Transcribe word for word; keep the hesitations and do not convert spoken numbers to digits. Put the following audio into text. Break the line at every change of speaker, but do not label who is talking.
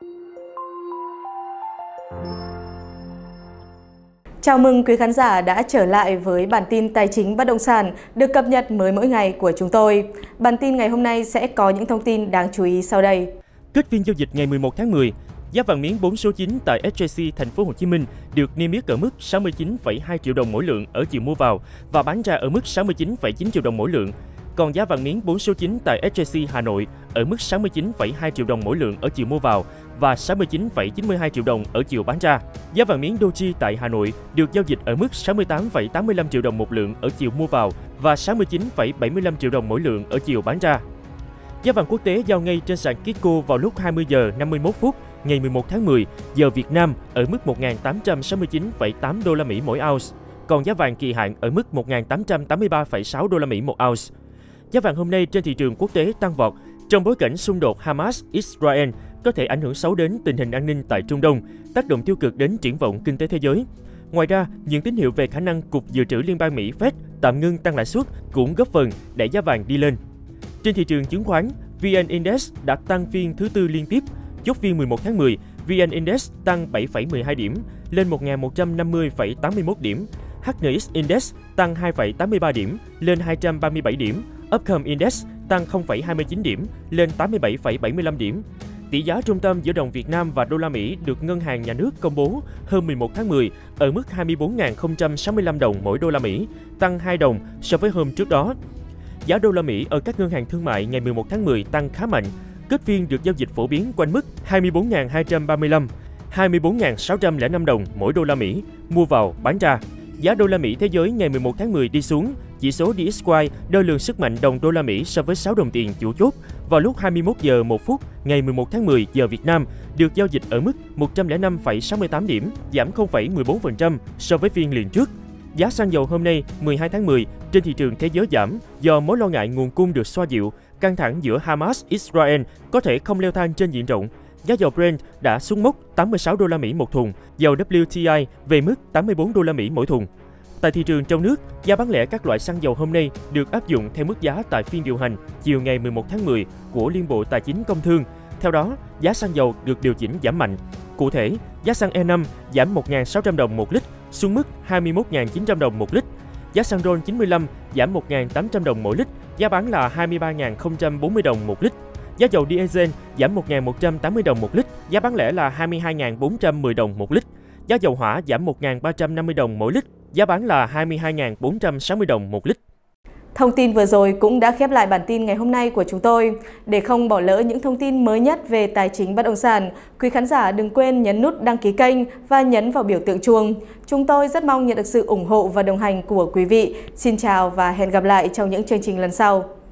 Chào mừng quý khán giả đã trở lại với bản tin tài chính bất động sản được cập nhật mới mỗi ngày của chúng tôi. Bản tin ngày hôm nay sẽ có những thông tin đáng chú ý sau đây.
Kết phiên giao dịch ngày mười một tháng mười, giá vàng miếng bốn số chín tại ét gi xê Thành phố Hồ Chí Minh được niêm yết ở mức sáu mươi chín phẩy hai triệu đồng mỗi lượng ở chiều mua vào và bán ra ở mức sáu mươi chín phẩy chín triệu đồng mỗi lượng. Còn giá vàng miếng bốn số chín tại ét gi xê Hà Nội ở mức sáu mươi chín phẩy hai triệu đồng mỗi lượng ở chiều mua vào và sáu mươi chín phẩy chín mươi hai triệu đồng ở chiều bán ra. Giá vàng miếng Doji tại Hà Nội được giao dịch ở mức sáu mươi tám phẩy tám mươi lăm triệu đồng một lượng ở chiều mua vào và sáu mươi chín phẩy bảy mươi lăm triệu đồng mỗi lượng ở chiều bán ra. Giá vàng quốc tế giao ngay trên sàn Kitco vào lúc hai mươi giờ năm mươi mốt phút ngày mười một tháng mười giờ Việt Nam ở mức một nghìn tám trăm sáu mươi chín phẩy tám đô la Mỹ mỗi ounce, còn giá vàng kỳ hạn ở mức một nghìn tám trăm tám mươi ba phẩy sáu đô la Mỹ một ounce. Giá vàng hôm nay trên thị trường quốc tế tăng vọt trong bối cảnh xung đột Hamas-Israel có thể ảnh hưởng xấu đến tình hình an ninh tại Trung Đông, tác động tiêu cực đến triển vọng kinh tế thế giới. Ngoài ra, những tín hiệu về khả năng Cục Dự trữ Liên bang Mỹ Fed tạm ngưng tăng lãi suất cũng góp phần đẩy giá vàng đi lên. Trên thị trường chứng khoán, vê en Index đã tăng phiên thứ tư liên tiếp. Chốt phiên mười một tháng mười, vê en Index tăng bảy phẩy mười hai điểm lên một nghìn một trăm năm mươi phẩy tám mươi mốt điểm. hát en ích Index tăng hai phẩy tám mươi ba điểm lên hai trăm ba mươi bảy điểm. Upcom Index tăng không phẩy hai mươi chín điểm lên tám mươi bảy phẩy bảy mươi lăm điểm. Tỷ giá trung tâm giữa đồng Việt Nam và đô la Mỹ được Ngân hàng Nhà nước công bố hôm mười một tháng mười ở mức hai mươi bốn nghìn không trăm sáu mươi lăm đồng mỗi đô la Mỹ, tăng hai đồng so với hôm trước đó. Giá đô la Mỹ ở các ngân hàng thương mại ngày mười một tháng mười tăng khá mạnh, kết phiên được giao dịch phổ biến quanh mức hai mươi bốn nghìn hai trăm ba mươi lăm, hai mươi bốn nghìn sáu trăm lẻ năm đồng mỗi đô la Mỹ, mua vào, bán ra. Giá đô la Mỹ thế giới ngày mười một tháng mười đi xuống, chỉ số đê ích i đo lường sức mạnh đồng đô la Mỹ so với sáu đồng tiền chủ chốt vào lúc hai mươi mốt giờ một phút ngày mười một tháng mười giờ Việt Nam được giao dịch ở mức một trăm lẻ năm phẩy sáu mươi tám điểm, giảm không phẩy mười bốn phần trăm so với phiên liền trước. Giá xăng dầu hôm nay mười hai tháng mười trên thị trường thế giới giảm do mối lo ngại nguồn cung được xoa dịu, căng thẳng giữa Hamas-Israel có thể không leo thang trên diện rộng. Giá dầu Brent đã xuống mốc tám mươi sáu đô la Mỹ một thùng, dầu vê kép tê i về mức tám mươi bốn đô la Mỹ mỗi thùng. Tại thị trường trong nước, giá bán lẻ các loại xăng dầu hôm nay được áp dụng theo mức giá tại phiên điều hành chiều ngày mười một tháng mười của Liên Bộ Tài chính Công Thương. Theo đó, giá xăng dầu được điều chỉnh giảm mạnh. Cụ thể, giá xăng E năm giảm một nghìn sáu trăm đồng một lít xuống mức hai mươi mốt nghìn chín trăm đồng một lít. Giá xăng RON chín mươi lăm giảm một nghìn tám trăm đồng mỗi lít, giá bán là hai mươi ba nghìn không trăm bốn mươi đồng một lít. Giá dầu diesel giảm một nghìn một trăm tám mươi đồng một lít, giá bán lẻ là hai mươi hai nghìn bốn trăm mười đồng một lít. Giá dầu hỏa giảm một nghìn ba trăm năm mươi đồng mỗi lít, giá bán là hai mươi hai nghìn bốn trăm sáu mươi đồng một lít.
Thông tin vừa rồi cũng đã khép lại bản tin ngày hôm nay của chúng tôi. Để không bỏ lỡ những thông tin mới nhất về tài chính bất động sản, quý khán giả đừng quên nhấn nút đăng ký kênh và nhấn vào biểu tượng chuông. Chúng tôi rất mong nhận được sự ủng hộ và đồng hành của quý vị. Xin chào và hẹn gặp lại trong những chương trình lần sau.